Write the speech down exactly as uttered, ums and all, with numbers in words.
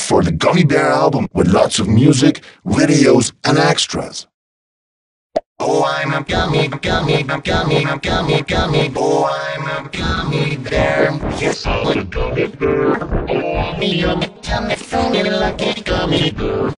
for the Gummy Bear album with lots of music, videos, and extras. Oh, I'm a gummy, gummy, I'm gummy, I'm gummy, gummy. Oh, I'm a gummy bear. Yes, I'm a gummy bear. Oh, I'm a yummy, tummy, funny, lucky gummy bear.